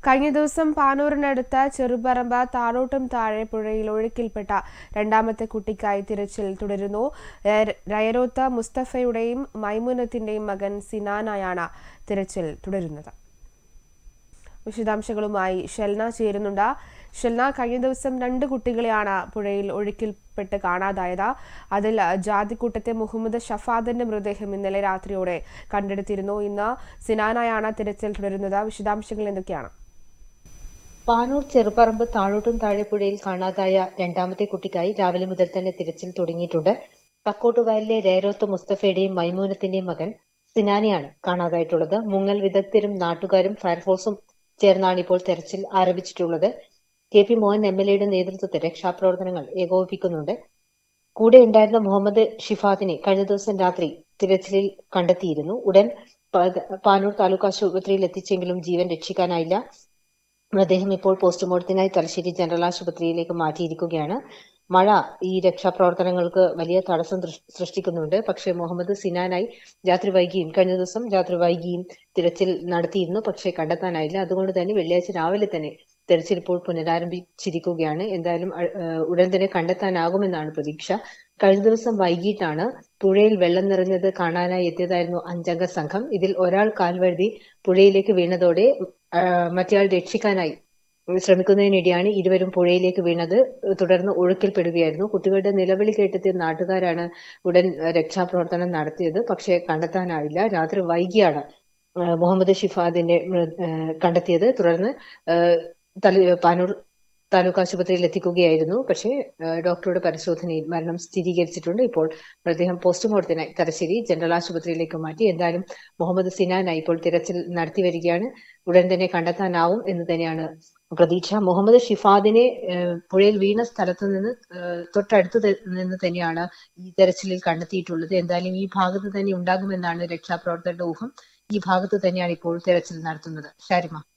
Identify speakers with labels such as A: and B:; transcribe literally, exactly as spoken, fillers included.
A: കഴിഞ്ഞ ദിവസം പാനൂരിനടുത്ത ചെറുപറമ്പ് താഴോട്ടും താഴെ പുഴയിൽ ഒഴുക്കിൽപ്പെട്ട രണ്ടാമത്തെ കുട്ടിക്കായി തിരച്ചിൽ തുടരുന്നു. രയരോത്ത് മുസ്തഫയുടെയും മൈമുനത്തിന്റെയും മകൻ സിനാനായാണ് തിരച്ചിൽ തുടരുന്നത്. വിശദാംശങ്ങളുമായി ഷെൽന ചേരുന്നുണ്ട്. ഷെൽന, കഴിഞ്ഞ ദിവസം രണ്ട് കുട്ടികളെയാണ് പുഴയിൽ ഒഴുക്കിൽപ്പെട്ട് കാണാതായത്. അതിൽ ജാതിക്കൂട്ടത്തെ മുഹമ്മദ് ഷഫാദിന്റെ മൃതദേഹം ഇന്നലെ രാത്രിയോടെ കണ്ടെടുത്തിരുന്നു. ഇന്ന് സിനാനായാണ് തിരച്ചിൽ തുടരുന്നത്. വിശദാംശങ്ങൾ എന്തൊക്കെയാണ്?
B: പാനൂർ ചെറുപറമ്പ് താഴോട്ടും താഴെ പുഴയിൽ കാണാതായ രണ്ടാമത്തെ കുട്ടിക്കായി രാവിലെ മുതൽ തന്നെ തിരച്ചിൽ തുടങ്ങിയിട്ടുണ്ട്. കക്കോട്ടുവയലിലെ രയരോത്ത് മുസ്തഫയുടെയും മൈമൂനത്തിന്റെയും മകൻ സിനാനെയാണ് കാണാതായിട്ടുള്ളത്. മുങ്ങൽ വിദഗ്ധരും നാട്ടുകാരും ഫയർഫോഴ്സും ചേർന്നാണ് ഇപ്പോൾ തെരച്ചിൽ ആരംഭിച്ചിട്ടുള്ളത്. K P Mohan M L എയുടെ നേതൃത്വത്തിൽ രക്ഷാപ്രവർത്തനങ്ങൾ ഏകോപിപ്പിക്കുന്നുണ്ട്. കൂടെ ഉണ്ടായിരുന്ന മുഹമ്മദ് ഷിഫാദിനെ കഴിഞ്ഞ ദിവസം രാത്രി തിരച്ചിലിൽ കണ്ടെത്തിയിരുന്നു. ഉടൻ പാനൂർ താലൂക്ക് ആശുപത്രിയിൽ എത്തിച്ചെങ്കിലും ജീവൻ രക്ഷിക്കാനായില്ല. മൃതദേഹം ഇപ്പോൾ പോസ്റ്റ്മോർട്ടത്തിനായി തലശ്ശേരി ജനറൽ ആശുപത്രിയിലേക്ക് മാറ്റിയിരിക്കുകയാണ്. മഴ ഈ രക്ഷാപ്രവർത്തനങ്ങൾക്ക് വലിയ തടസ്സം സൃഷ്ടിക്കുന്നുണ്ട്. പക്ഷേ മുഹമ്മദ് സിനാനായി രാത്രി വൈകിയും കഴിഞ്ഞ ദിവസം രാത്രി വൈകിയും തിരച്ചിൽ നടത്തിയിരുന്നു. പക്ഷേ കണ്ടെത്താനായില്ല. അതുകൊണ്ട് തന്നെ വെള്ളിയാഴ്ച രാവിലെ തന്നെ തെരച്ചിൽ ഇപ്പോൾ പുനരാരംഭിച്ചിരിക്കുകയാണ്. എന്തായാലും ഉടൻ തന്നെ കണ്ടെത്താനാകുമെന്നാണ് പ്രതീക്ഷ. കഴിഞ്ഞ ദിവസം വൈകിട്ടാണ് പുഴയിൽ വെള്ളം നിറഞ്ഞത് കാണാനായി എത്തിയതായിരുന്നു അഞ്ചംഗ സംഘം. ഇതിൽ ഒരാൾ കാൽവഴുതി പുഴയിലേക്ക് വീണതോടെ മറ്റേയാൾ രക്ഷിക്കാനായി ശ്രമിക്കുന്നതിനിടെയാണ് ഇരുവരും പുഴയിലേക്ക് വീണത്. തുടർന്ന് ഒഴുക്കിൽപ്പെടുകയായിരുന്നു. കുട്ടികളുടെ നിലവിളി കേട്ടെത്തിയ നാട്ടുകാരാണ് ഉടൻ രക്ഷാപ്രവർത്തനം നടത്തിയത്. പക്ഷേ കണ്ടെത്താനായില്ല. രാത്രി വൈകിയാണ് മുഹമ്മദ് ഷിഫാദിന്റെ കണ്ടെത്തിയത്. തുടർന്ന് പാനൂർ താലൂക്ക് ആശുപത്രിയിൽ എത്തിക്കുകയായിരുന്നു. പക്ഷേ ഡോക്ടറുടെ പരിശോധനയിൽ മരണം സ്ഥിരീകരിച്ചിട്ടുണ്ട്. ഇപ്പോൾ മൃതദേഹം പോസ്റ്റ്മോർട്ടത്തിനായി തലശ്ശേരി ജനറൽ ആശുപത്രിയിലേക്ക് മാറ്റി. എന്തായാലും മുഹമ്മദ് സിനാനായി ഇപ്പോൾ തിരച്ചിൽ നടത്തി വരികയാണ്. ഉടൻ തന്നെ കണ്ടെത്താനാവും എന്ന് തന്നെയാണ് പ്രതീക്ഷ. മുഹമ്മദ് ഷിഫാദിനെ പുഴയിൽ വീണ സ്ഥലത്ത് നിന്ന് തൊട്ടടുത്ത് നിന്ന് തന്നെയാണ് ഈ തെരച്ചിലിൽ കണ്ടെത്തിയിട്ടുള്ളത്. എന്തായാലും ഈ ഭാഗത്ത് തന്നെ ഉണ്ടാകുമെന്നാണ് രക്ഷാപ്രവർത്തകരുടെ ഊഹം. ഈ ഭാഗത്ത് തന്നെയാണ് ഇപ്പോൾ തെരച്ചിൽ നടത്തുന്നത്. ഷാരിമ.